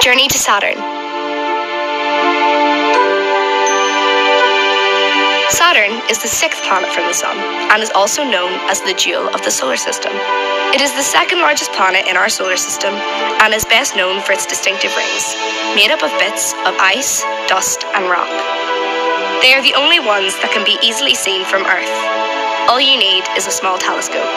Journey to Saturn. Saturn is the sixth planet from the Sun and is also known as the jewel of the solar system. It is the second largest planet in our solar system and is best known for its distinctive rings, made up of bits of ice, dust, and rock. They are the only ones that can be easily seen from Earth. All you need is a small telescope.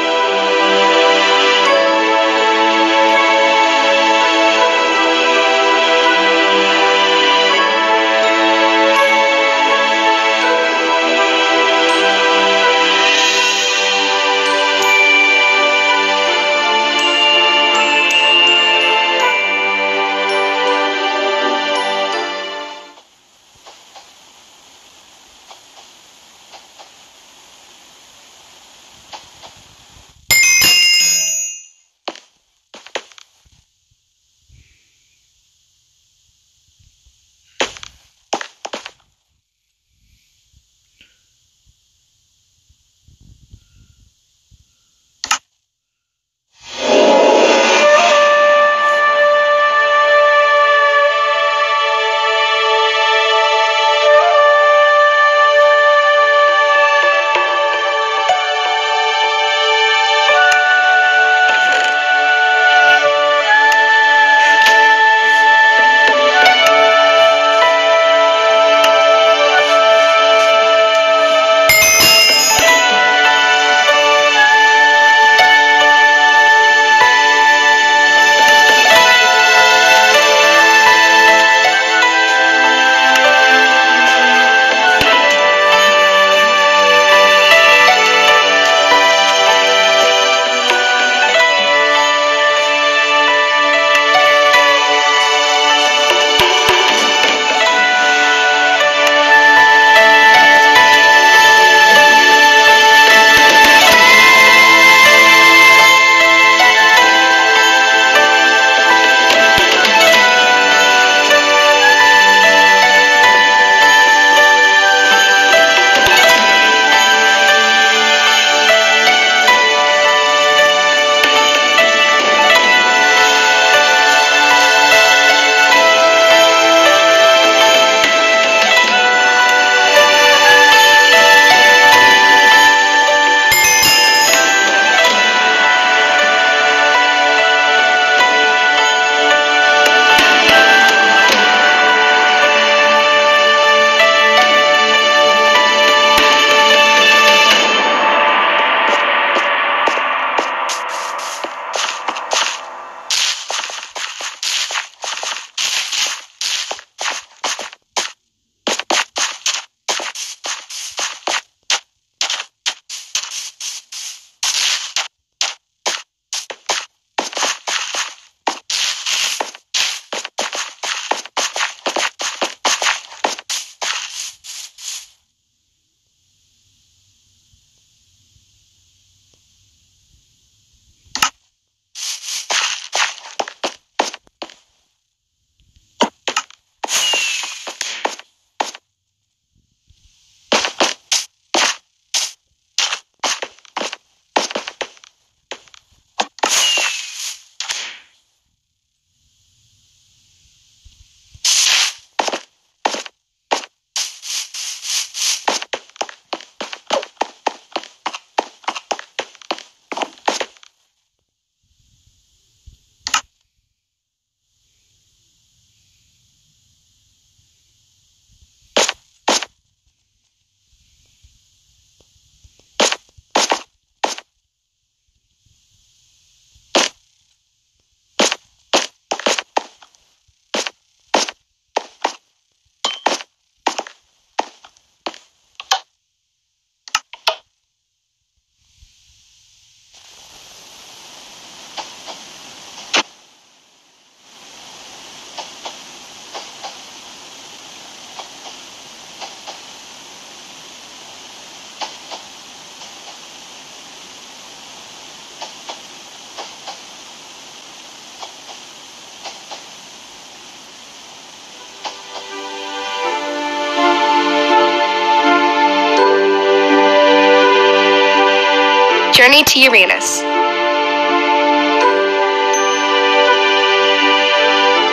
Journey to Uranus.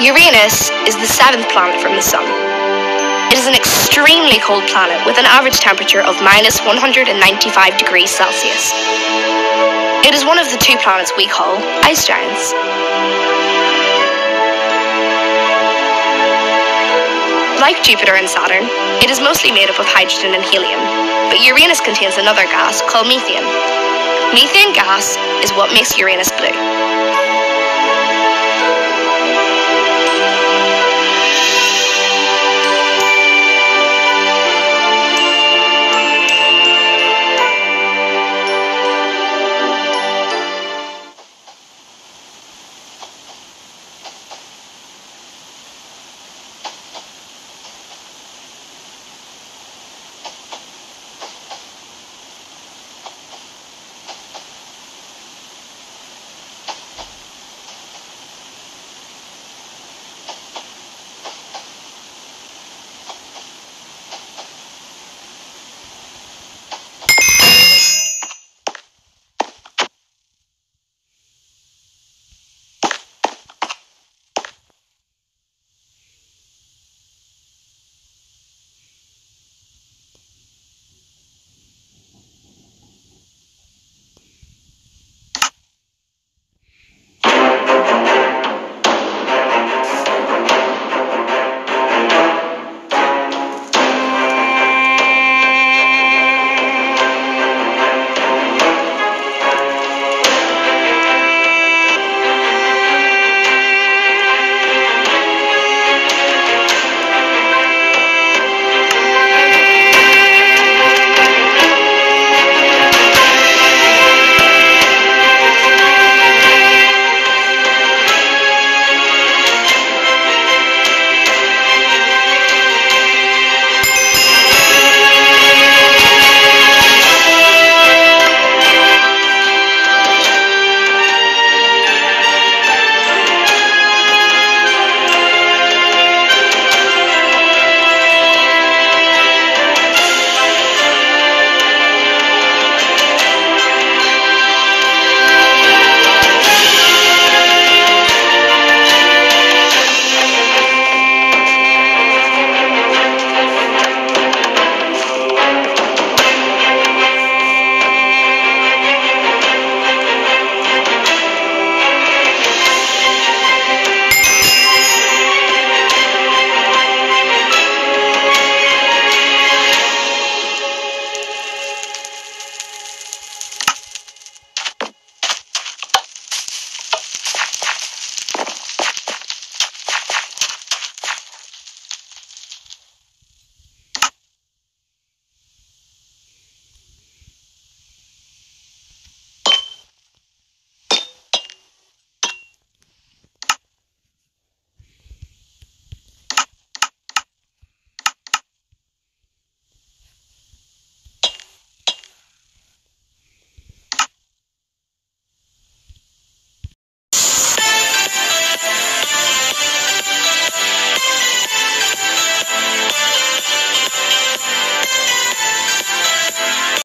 Uranus is the 7th planet from the Sun. It is an extremely cold planet with an average temperature of minus 195 degrees Celsius. It is one of the 2 planets we call ice giants. Like Jupiter and Saturn, it is mostly made up of hydrogen and helium, but Uranus contains another gas called methane. Methane gas is what makes Uranus blue.